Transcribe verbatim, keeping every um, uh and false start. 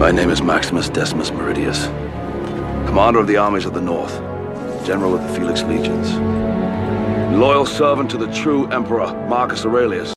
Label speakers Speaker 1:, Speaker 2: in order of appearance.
Speaker 1: My name is Maximus Decimus Meridius, commander of the armies of the North, general of the Felix Legions, loyal servant to the true Emperor Marcus Aurelius.